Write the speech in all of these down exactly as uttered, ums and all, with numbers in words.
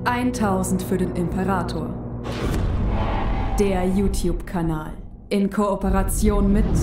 tausend für den Imperator. Der YouTube-Kanal in Kooperation mit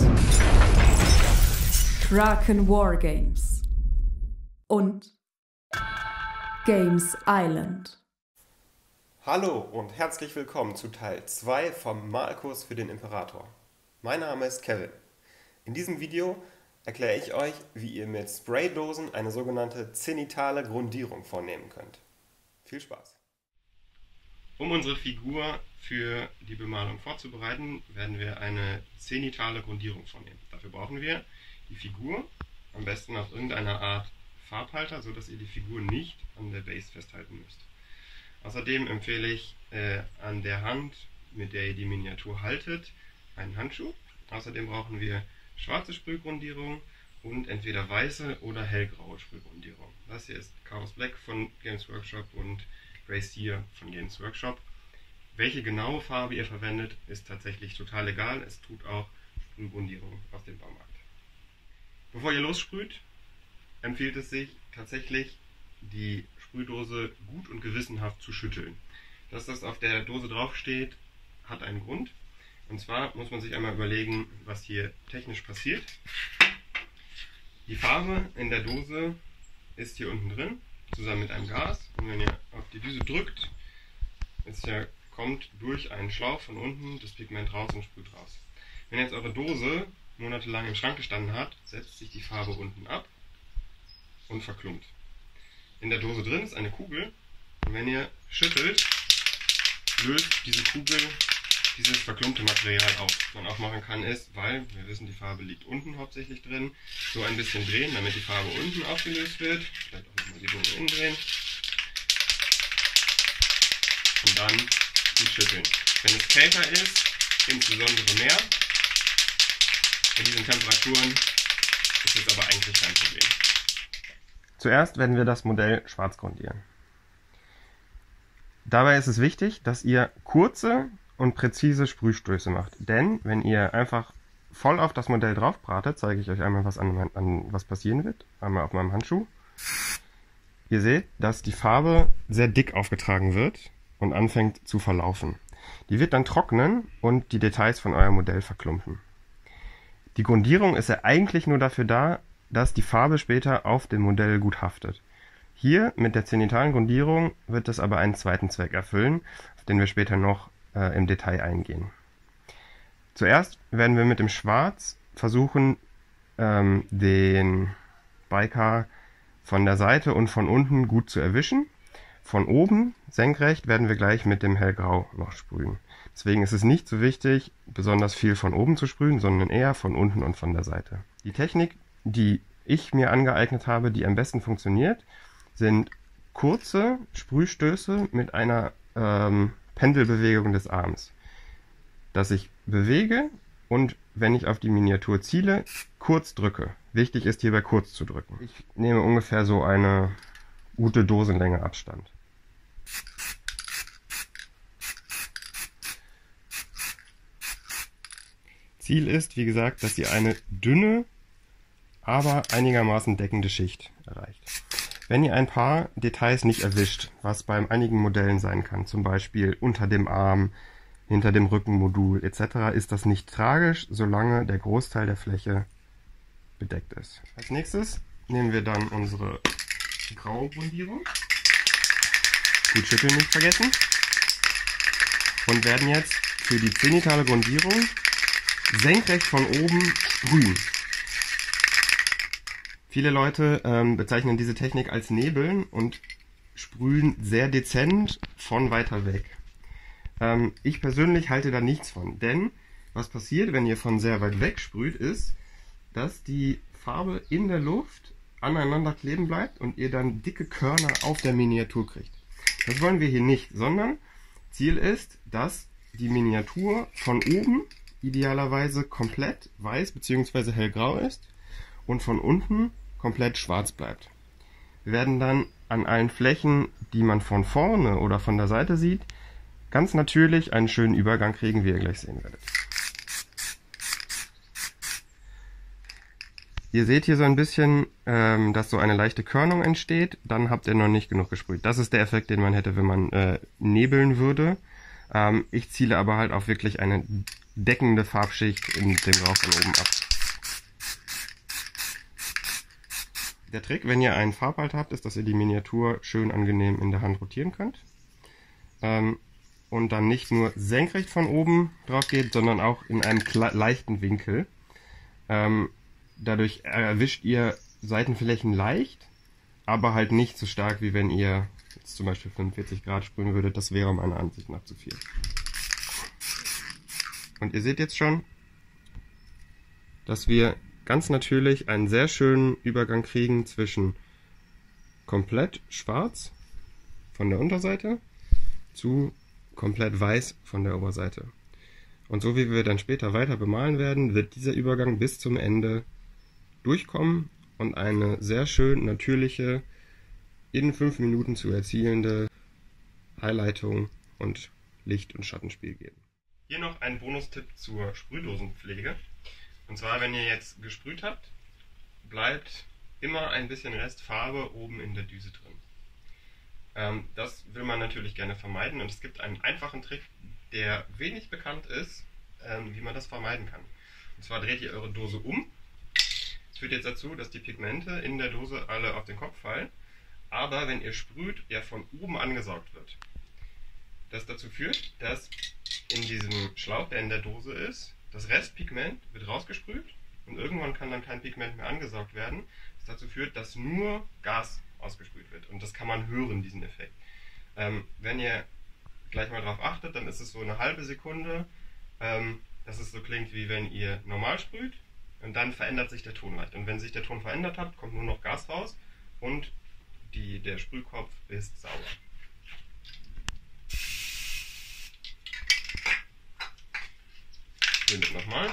Kraken Wargames und Games Island. Hallo und herzlich willkommen zu Teil zwei vom Malkurs für den Imperator. Mein Name ist Kevin. In diesem Video erkläre ich euch, wie ihr mit Spraydosen eine sogenannte zenitale Grundierung vornehmen könnt. Viel Spaß! Um unsere Figur für die Bemalung vorzubereiten, werden wir eine zenitale Grundierung vornehmen. Dafür brauchen wir die Figur, am besten auf irgendeiner Art Farbhalter, sodass ihr die Figur nicht an der Base festhalten müsst. Außerdem empfehle ich äh, an der Hand, mit der ihr die Miniatur haltet, einen Handschuh. Außerdem brauchen wir schwarze Sprühgrundierung und entweder weiße oder hellgraue Sprühgrundierung. Das hier ist Chaos Black von Games Workshop und Grey Seer von Games Workshop. Welche genaue Farbe ihr verwendet, ist tatsächlich total egal. Es tut auch Sprühgrundierung aus dem Baumarkt. Bevor ihr lossprüht, empfiehlt es sich tatsächlich, die Sprühdose gut und gewissenhaft zu schütteln. Dass das auf der Dose draufsteht, hat einen Grund. Und zwar muss man sich einmal überlegen, was hier technisch passiert. Die Farbe in der Dose ist hier unten drin, zusammen mit einem Gas. Und wenn ihr auf die Düse drückt, ist ja, kommt durch einen Schlauch von unten das Pigment raus und sprüht raus. Wenn jetzt eure Dose monatelang im Schrank gestanden hat, setzt sich die Farbe unten ab und verklumpt. In der Dose drin ist eine Kugel und wenn ihr schüttelt, löst diese Kugel dieses verklumpte Material auf. Was man auch machen kann ist, weil wir wissen, die Farbe liegt unten hauptsächlich drin, so ein bisschen drehen, damit die Farbe unten aufgelöst wird. Vielleicht auch nochmal die Dose umdrehen. Und dann gut schütteln. Wenn es kälter ist, insbesondere mehr, bei diesen Temperaturen ist es aber eigentlich kein Problem. Zuerst werden wir das Modell schwarz grundieren. Dabei ist es wichtig, dass ihr kurze und präzise Sprühstöße macht. Denn wenn ihr einfach voll auf das Modell drauf bratet, zeige ich euch einmal, was, an, an, was passieren wird. Einmal auf meinem Handschuh. Ihr seht, dass die Farbe sehr dick aufgetragen wird und anfängt zu verlaufen. Die wird dann trocknen und die Details von eurem Modell verklumpen. Die Grundierung ist ja eigentlich nur dafür da, dass die Farbe später auf dem Modell gut haftet. Hier mit der zenitalen Grundierung wird das aber einen zweiten Zweck erfüllen, auf den wir später noch äh, im Detail eingehen. Zuerst werden wir mit dem Schwarz versuchen, ähm, den Bicar von der Seite und von unten gut zu erwischen. Von oben, senkrecht, werden wir gleich mit dem Hellgrau noch sprühen. Deswegen ist es nicht so wichtig, besonders viel von oben zu sprühen, sondern eher von unten und von der Seite. Die Technik, die ich mir angeeignet habe, die am besten funktioniert, sind kurze Sprühstöße mit einer ähm, Pendelbewegung des Arms. Dass ich bewege und, wenn ich auf die Miniatur ziele, kurz drücke. Wichtig ist hierbei kurz zu drücken. Ich nehme ungefähr so eine gute Dosenlänge Abstand. Ziel ist, wie gesagt, dass ihr eine dünne, aber einigermaßen deckende Schicht erreicht. Wenn ihr ein paar Details nicht erwischt, was bei einigen Modellen sein kann, zum Beispiel unter dem Arm, hinter dem Rückenmodul et cetera, ist das nicht tragisch, solange der Großteil der Fläche bedeckt ist. Als nächstes nehmen wir dann unsere graue Grundierung. Gut schütteln nicht vergessen. Und werden jetzt für die zenitale Grundierung senkrecht von oben sprühen. Viele Leute ähm, bezeichnen diese Technik als Nebeln und sprühen sehr dezent von weiter weg. Ähm, ich persönlich halte da nichts von, denn was passiert, wenn ihr von sehr weit weg sprüht, ist, dass die Farbe in der Luft aneinander kleben bleibt und ihr dann dicke Körner auf der Miniatur kriegt. Das wollen wir hier nicht, sondern Ziel ist, dass die Miniatur von oben idealerweise komplett weiß bzw. hellgrau ist und von unten komplett schwarz bleibt. Wir werden dann an allen Flächen, die man von vorne oder von der Seite sieht, ganz natürlich einen schönen Übergang kriegen, wie ihr gleich sehen werdet. Ihr seht hier so ein bisschen, ähm, dass so eine leichte Körnung entsteht, dann habt ihr noch nicht genug gesprüht. Das ist der Effekt, den man hätte, wenn man äh, nebeln würde. Ähm, ich ziele aber halt auf wirklich eine deckende Farbschicht in dem Grau von oben ab. Der Trick, wenn ihr einen Farbhalter habt, ist, dass ihr die Miniatur schön angenehm in der Hand rotieren könnt. Ähm, und dann nicht nur senkrecht von oben drauf geht, sondern auch in einem leichten Winkel. Ähm, dadurch erwischt ihr Seitenflächen leicht, aber halt nicht so stark, wie wenn ihr jetzt zum Beispiel fünfundvierzig Grad sprühen würdet. Das wäre meiner Ansicht nach zu viel. Und ihr seht jetzt schon, dass wir ganz natürlich einen sehr schönen Übergang kriegen zwischen komplett schwarz von der Unterseite zu komplett weiß von der Oberseite. Und so wie wir dann später weiter bemalen werden, wird dieser Übergang bis zum Ende durchkommen und eine sehr schön natürliche, in fünf Minuten zu erzielende Highlightung und Licht- und Schattenspiel geben. Hier noch ein Bonustipp zur Sprühdosenpflege. Und zwar, wenn ihr jetzt gesprüht habt, bleibt immer ein bisschen Restfarbe oben in der Düse drin. Ähm, das will man natürlich gerne vermeiden und es gibt einen einfachen Trick, der wenig bekannt ist, ähm, wie man das vermeiden kann. Und zwar dreht ihr eure Dose um. Das führt jetzt dazu, dass die Pigmente in der Dose alle auf den Kopf fallen, aber wenn ihr sprüht, er von oben angesaugt wird. Das dazu führt, dass in diesem Schlauch, der in der Dose ist, das Restpigment wird rausgesprüht und irgendwann kann dann kein Pigment mehr angesaugt werden, das dazu führt, dass nur Gas ausgesprüht wird. Und das kann man hören, diesen Effekt. Ähm, wenn ihr gleich mal drauf achtet, dann ist es so eine halbe Sekunde, ähm, dass es so klingt, wie wenn ihr normal sprüht und dann verändert sich der Ton leicht. Und wenn sich der Ton verändert hat, kommt nur noch Gas raus und die, der Sprühkopf ist sauber. Bindet nochmal.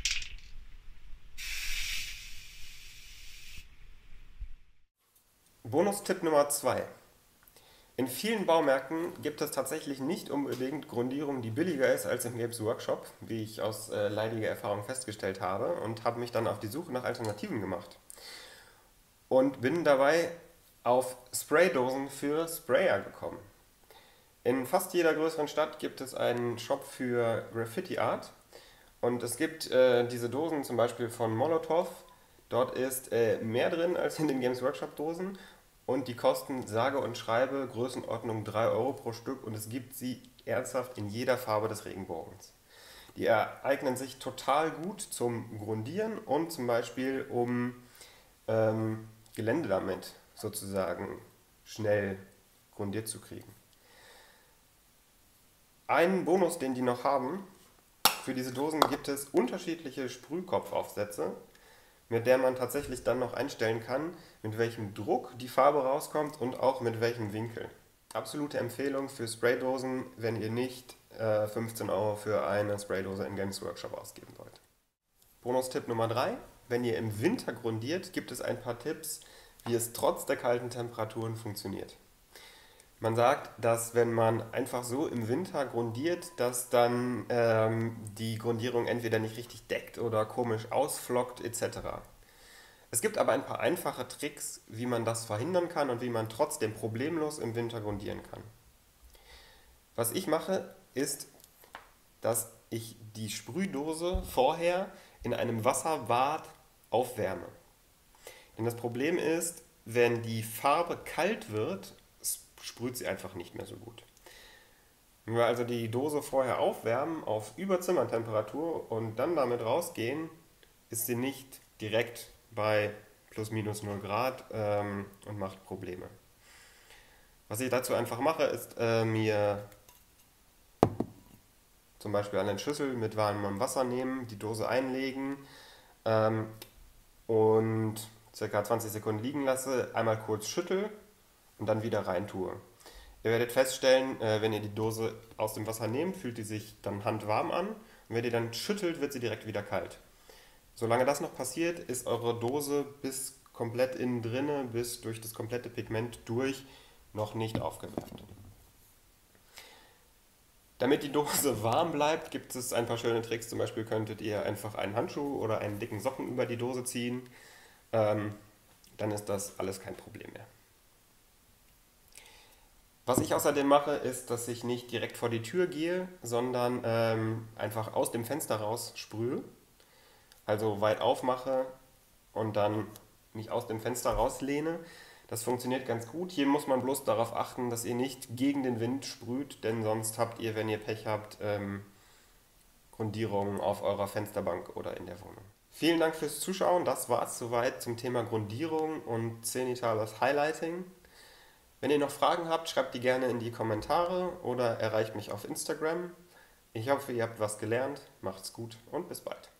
Bonustipp Nummer zwei. In vielen Baumärkten gibt es tatsächlich nicht unbedingt Grundierung, die billiger ist als im Games Workshop, wie ich aus äh, leidiger Erfahrung festgestellt habe, und habe mich dann auf die Suche nach Alternativen gemacht. Und bin dabei auf Spraydosen für Sprayer gekommen. In fast jeder größeren Stadt gibt es einen Shop für Graffiti Art. Und es gibt äh, diese Dosen zum Beispiel von Molotow. Dort ist äh, mehr drin als in den Games Workshop Dosen und die kosten sage und schreibe Größenordnung drei Euro pro Stück und es gibt sie ernsthaft in jeder Farbe des Regenbogens. Die eignen sich total gut zum Grundieren und zum Beispiel um ähm, Gelände damit sozusagen schnell grundiert zu kriegen. Einen Bonus, den die noch haben: Für diese Dosen gibt es unterschiedliche Sprühkopfaufsätze, mit der man tatsächlich dann noch einstellen kann, mit welchem Druck die Farbe rauskommt und auch mit welchem Winkel. Absolute Empfehlung für Spraydosen, wenn ihr nicht äh, fünfzehn Euro für eine Spraydose in Games Workshop ausgeben wollt. Bonustipp Nummer drei. Wenn ihr im Winter grundiert, gibt es ein paar Tipps, wie es trotz der kalten Temperaturen funktioniert. Man sagt, dass wenn man einfach so im Winter grundiert, dass dann ähm, die Grundierung entweder nicht richtig deckt oder komisch ausflockt et cetera. Es gibt aber ein paar einfache Tricks, wie man das verhindern kann und wie man trotzdem problemlos im Winter grundieren kann. Was ich mache, ist, dass ich die Sprühdose vorher in einem Wasserbad aufwärme. Denn das Problem ist, wenn die Farbe kalt wird, sprüht sie einfach nicht mehr so gut. Wenn wir also die Dose vorher aufwärmen auf Überzimmertemperatur und dann damit rausgehen, ist sie nicht direkt bei plus minus null Grad ähm, und macht Probleme. Was ich dazu einfach mache, ist äh, mir zum Beispiel eine Schüssel mit warmem Wasser nehmen, die Dose einlegen ähm, und ca. zwanzig Sekunden liegen lasse, einmal kurz schüttel und dann wieder rein tue. Ihr werdet feststellen, wenn ihr die Dose aus dem Wasser nehmt, fühlt die sich dann handwarm an und wenn ihr dann schüttelt, wird sie direkt wieder kalt. Solange das noch passiert, ist eure Dose bis komplett innen drinne, bis durch das komplette Pigment durch, noch nicht aufgewärmt. Damit die Dose warm bleibt, gibt es ein paar schöne Tricks. Zum Beispiel könntet ihr einfach einen Handschuh oder einen dicken Socken über die Dose ziehen. ähm, dann ist das alles kein Problem mehr. Was ich außerdem mache, ist, dass ich nicht direkt vor die Tür gehe, sondern ähm, einfach aus dem Fenster raus sprühe. Also weit aufmache und dann mich aus dem Fenster rauslehne. Das funktioniert ganz gut. Hier muss man bloß darauf achten, dass ihr nicht gegen den Wind sprüht, denn sonst habt ihr, wenn ihr Pech habt, ähm, Grundierungen auf eurer Fensterbank oder in der Wohnung. Vielen Dank fürs Zuschauen. Das war es soweit zum Thema Grundierung und zenitales Highlighting. Wenn ihr noch Fragen habt, schreibt die gerne in die Kommentare oder erreicht mich auf Instagram. Ich hoffe, ihr habt was gelernt. Macht's gut und bis bald.